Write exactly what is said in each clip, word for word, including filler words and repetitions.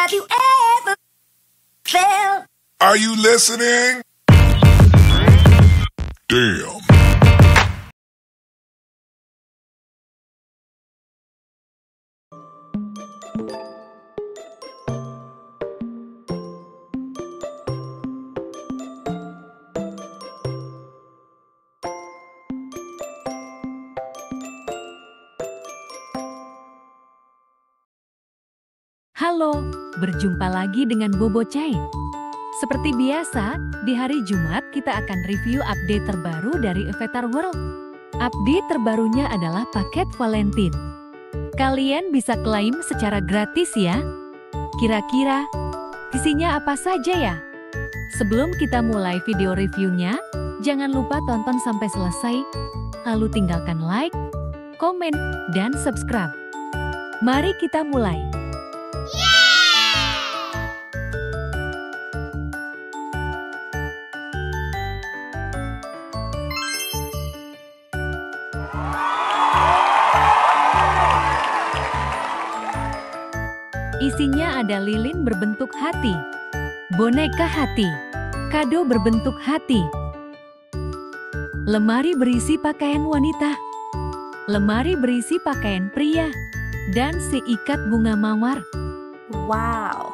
Have you ever felt? Are you listening? Damn. Halo, berjumpa lagi dengan Bobo Chai. Seperti biasa, di hari Jumat kita akan review update terbaru dari Avatar World. Update terbarunya adalah paket Valentine. Kalian bisa klaim secara gratis ya. Kira-kira, isinya apa saja ya? Sebelum kita mulai video reviewnya, jangan lupa tonton sampai selesai, lalu tinggalkan like, komen, dan subscribe. Mari kita mulai. Isinya ada lilin berbentuk hati, boneka hati, kado berbentuk hati, lemari berisi pakaian wanita, lemari berisi pakaian pria, dan seikat bunga mawar. Wow.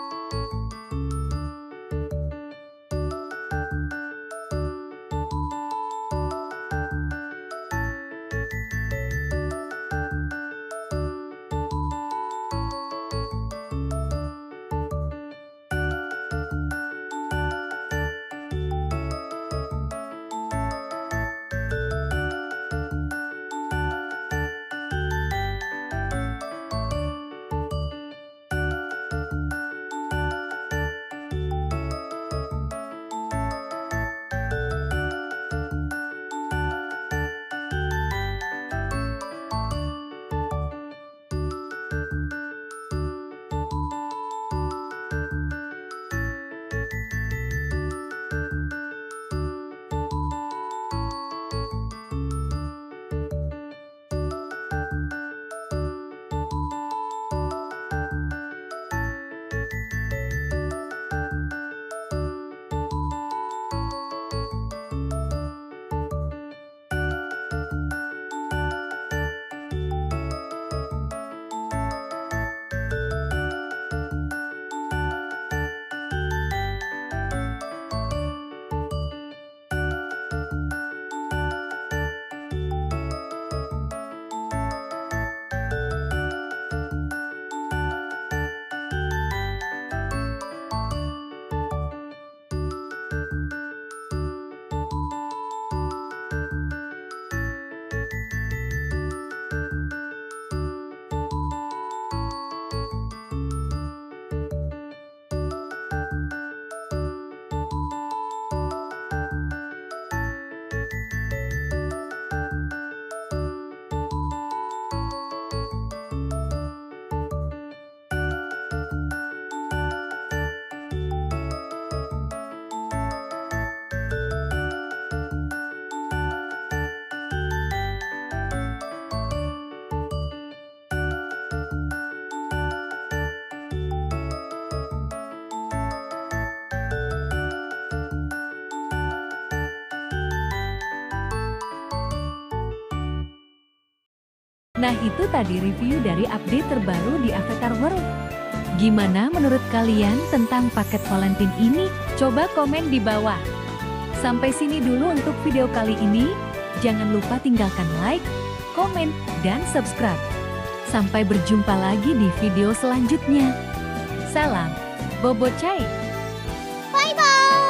Nah, itu tadi review dari update terbaru di Avatar World. Gimana menurut kalian tentang paket Valentine ini? Coba komen di bawah. Sampai sini dulu untuk video kali ini. Jangan lupa tinggalkan like, komen, dan subscribe. Sampai berjumpa lagi di video selanjutnya. Salam, Bobo Chai. Bye bye.